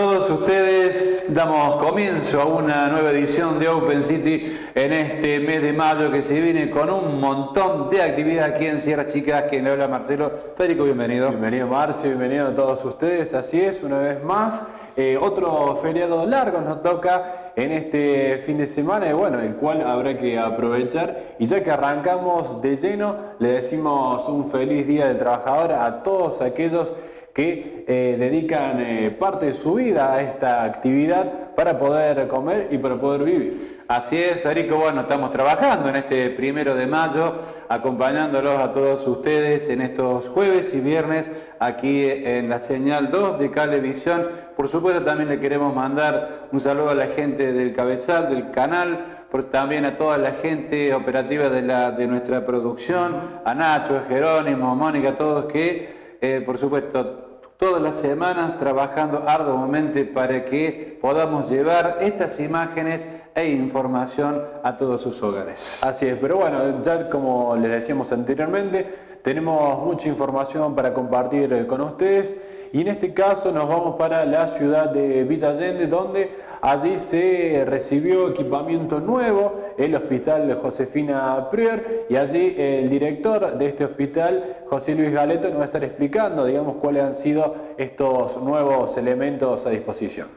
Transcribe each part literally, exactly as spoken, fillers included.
todos ustedes. Damos comienzo a una nueva edición de Open City en este mes de mayo que se viene con un montón de actividad aquí en Sierra Chicas. Quien le habla, Marcelo. Federico, bienvenido. Bienvenido, Marcio, bienvenido a todos ustedes. Así es, una vez más. Eh, otro feriado largo nos toca en este fin de semana y bueno, el cual habrá que aprovechar. Y ya que arrancamos de lleno, le decimos un feliz Día del Trabajador a todos aquellos que eh, dedican eh, parte de su vida a esta actividad para poder comer y para poder vivir. Así es, Federico. Bueno, estamos trabajando en este primero de mayo, acompañándolos a todos ustedes en estos jueves y viernes aquí en la señal dos de Cablevisión. Por supuesto, también le queremos mandar un saludo a la gente del Cabezal, del canal, pero también a toda la gente operativa de, la, de nuestra producción, a Nacho, a Jerónimo, a Mónica, a todos que... Eh, por supuesto, todas las semanas trabajando arduamente para que podamos llevar estas imágenes e información a todos sus hogares. Así es, pero bueno, ya como les decíamos anteriormente, tenemos mucha información para compartir con ustedes y en este caso nos vamos para la ciudad de Villa Allende, donde allí se recibió equipamiento nuevo, el Hospital Josefina Preuer, y allí el director de este hospital, José Luis Galeto, nos va a estar explicando, digamos, cuáles han sido estos nuevos elementos a disposición.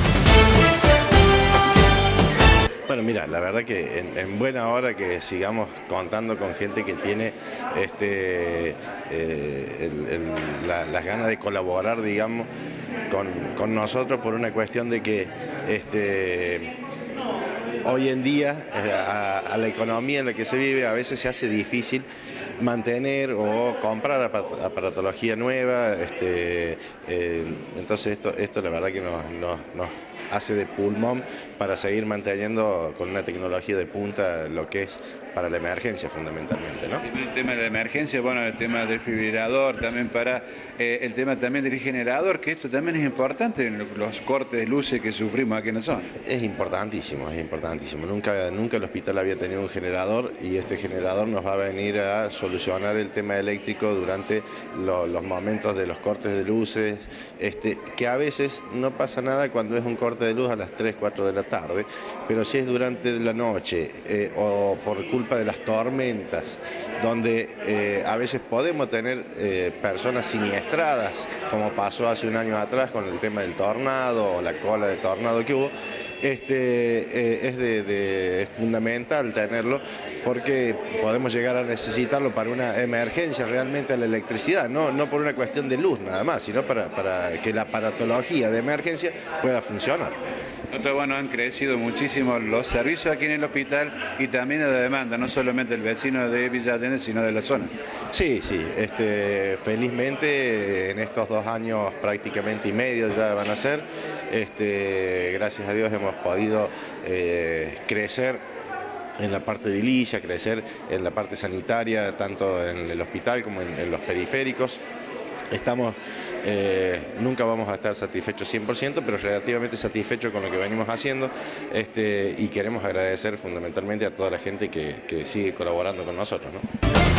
Bueno, mira, la verdad que en, en buena hora que sigamos contando con gente que tiene este, eh, el, el, la, las ganas de colaborar, digamos, con, con nosotros por una cuestión de que este, hoy en día a, a la economía en la que se vive a veces se hace difícil mantener o comprar aparatología nueva, este, eh, entonces esto, esto la verdad que nos, nos, nos hace de pulmón para seguir manteniendo con una tecnología de punta lo que es para la emergencia fundamentalmente, ¿no? El tema de la emergencia, bueno, el tema del fibrilador, también para eh, el tema también del generador, que esto también es importante en los cortes de luces que sufrimos aquí en la zona. Es importantísimo, es importantísimo. Nunca, nunca el hospital había tenido un generador y este generador nos va a venir a solucionar el tema eléctrico durante lo, los momentos de los cortes de luces, este, que a veces no pasa nada cuando es un corte de luz a las tres, cuatro de la tarde, pero si es durante la noche eh, o por culpa de las tormentas, donde eh, a veces podemos tener eh, personas siniestradas, como pasó hace un año atrás con el tema del tornado o la cola de tornado que hubo, este, eh, es, de, de, es fundamental tenerlo porque podemos llegar a necesitarlo para una emergencia realmente a la electricidad, no, no por una cuestión de luz nada más, sino para, para que la aparatología de emergencia pueda funcionar. Entonces, bueno, han crecido muchísimo los servicios aquí en el hospital y también la demanda, no solamente el vecino de Villa Allende, sino de la zona. Sí, sí, este, felizmente en estos dos años prácticamente y medio ya van a ser, este, gracias a Dios hemos podido eh, crecer en la parte de edilicia, crecer en la parte sanitaria, tanto en el hospital como en, en los periféricos. Estamos, eh, nunca vamos a estar satisfechos cien por ciento, pero relativamente satisfechos con lo que venimos haciendo este, y queremos agradecer fundamentalmente a toda la gente que, que sigue colaborando con nosotros, ¿no?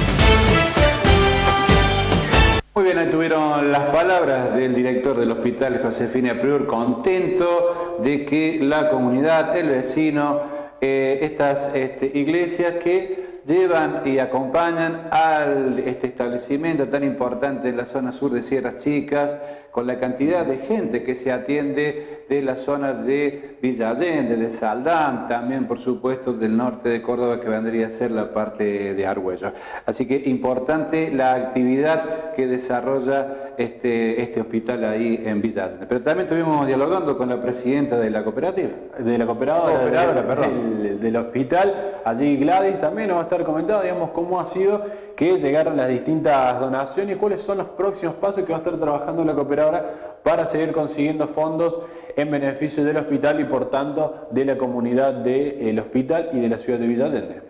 Muy bien, ahí tuvieron las palabras del director del Hospital Josefina Preuer, contento de que la comunidad, el vecino, eh, estas este, iglesias que llevan y acompañan a este establecimiento tan importante en la zona sur de Sierras Chicas, con la cantidad de gente que se atiende de la zona de Villa Allende, de Saldán, también por supuesto del norte de Córdoba, que vendría a ser la parte de Argüello. Así que importante la actividad que desarrolla este, este hospital ahí en Villa Allende. Pero también estuvimos dialogando con la presidenta de la cooperativa. De la cooperadora, cooperadora de, perdón. Del, del hospital, allí Gladys también nos va a estar comentando, digamos, cómo ha sido que llegaron las distintas donaciones y cuáles son los próximos pasos que va a estar trabajando la cooperadora para seguir consiguiendo fondos en beneficio del hospital y por tanto de la comunidad del hospital y de la ciudad de Villa Allende.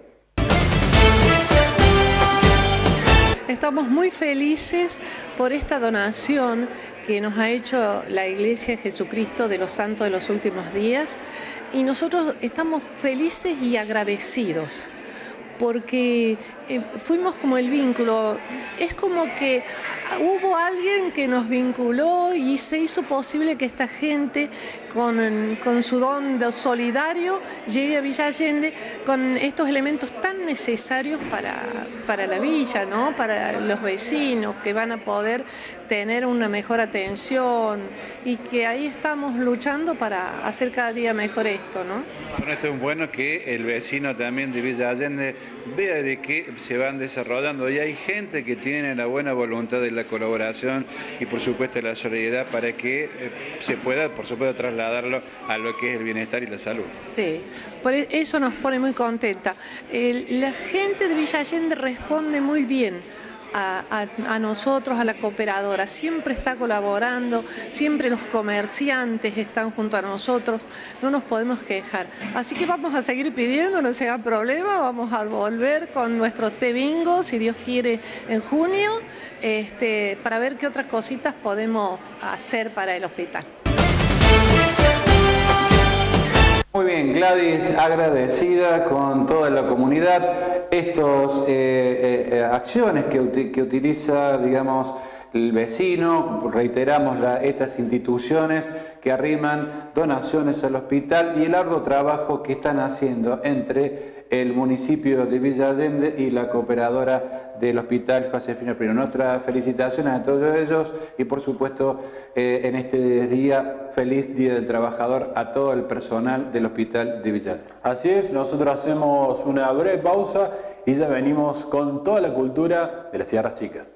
Estamos muy felices por esta donación que nos ha hecho la Iglesia de Jesucristo de los Santos de los Últimos Días y nosotros estamos felices y agradecidos porque eh, fuimos como el vínculo. Es como que hubo alguien que nos vinculó y se hizo posible que esta gente con, con su don de solidario llegue a Villa Allende con estos elementos tan necesarios para, para la villa, ¿no? Para los vecinos que van a poder tener una mejor atención y que ahí estamos luchando para hacer cada día mejor esto, ¿no? Bueno, esto es bueno que el vecino también de Villa Allende vea de que se van desarrollando y hay gente que tiene la buena voluntad de la colaboración y por supuesto la solidaridad para que eh, se pueda, por supuesto, trasladarlo a lo que es el bienestar y la salud. Sí, por eso nos pone muy contenta. El, la gente de Villa Allende responde muy bien A, a, a nosotros, a la cooperadora, siempre está colaborando, siempre los comerciantes están junto a nosotros, no nos podemos quejar. Así que vamos a seguir pidiendo, no se haga problema, vamos a volver con nuestro té bingo, si Dios quiere, en junio, este, para ver qué otras cositas podemos hacer para el hospital. Muy bien, Gladys, agradecida con toda la comunidad. Estas eh, eh, acciones que, que utiliza, digamos, el vecino, reiteramos la, estas instituciones que arriman donaciones al hospital y el arduo trabajo que están haciendo entre el municipio de Villa Allende y la cooperadora del Hospital Josefina Prior. Nuestras felicitaciones a todos ellos y por supuesto eh, en este día, feliz Día del Trabajador a todo el personal del Hospital de Villa Allende. Así es, nosotros hacemos una breve pausa y ya venimos con toda la cultura de las Sierras Chicas.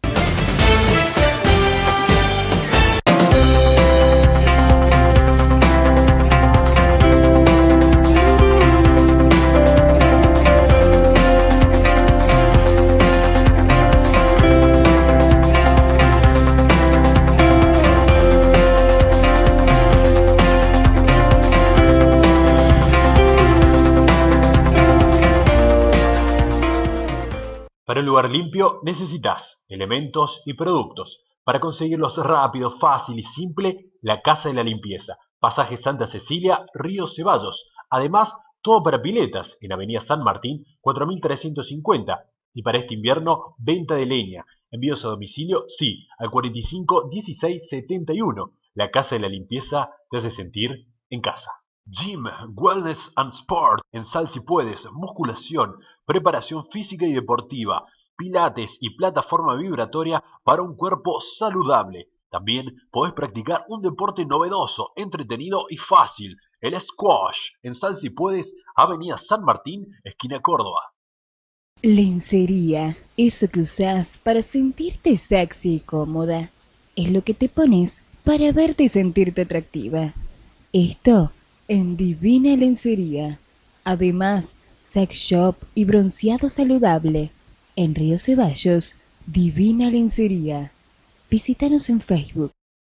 Para un lugar limpio necesitas elementos y productos. Para conseguirlos rápido, fácil y simple, la Casa de la Limpieza. Pasaje Santa Cecilia, Río Ceballos. Además, todo para piletas en Avenida San Martín, cuatro mil trescientos cincuenta. Y para este invierno, venta de leña. Envíos a domicilio, sí, al cuarenta y cinco dieciséis setenta y uno. La Casa de la Limpieza te hace sentir en casa. Gym, Wellness and Sport, en Sal Si Puedes, musculación, preparación física y deportiva, pilates y plataforma vibratoria para un cuerpo saludable. También podés practicar un deporte novedoso, entretenido y fácil, el squash, en Sal Si Puedes, Avenida San Martín, esquina Córdoba. Lencería, eso que usás para sentirte sexy y cómoda, es lo que te pones para verte y sentirte atractiva. Esto en Divina Lencería. Además, sex shop y bronceado saludable. En Río Ceballos, Divina Lencería. Visítanos en Facebook.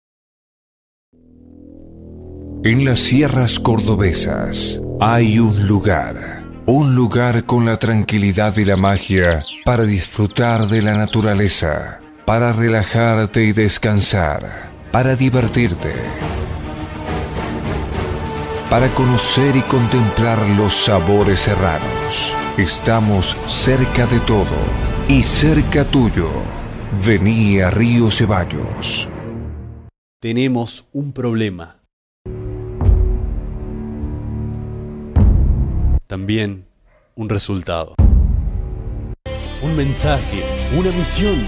En las sierras cordobesas hay un lugar, un lugar con la tranquilidad y la magia para disfrutar de la naturaleza, para relajarte y descansar, para divertirte, para conocer y contemplar los sabores serranos. Estamos cerca de todo y cerca tuyo. Vení a Río Ceballos. Tenemos un problema. También un resultado. Un mensaje, una misión.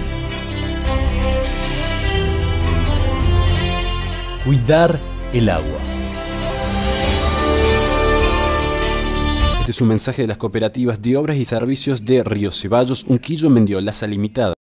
Cuidar el agua. Este es un mensaje de las cooperativas de obras y servicios de Río Ceballos, Unquillo, Mendiolaza Limitada.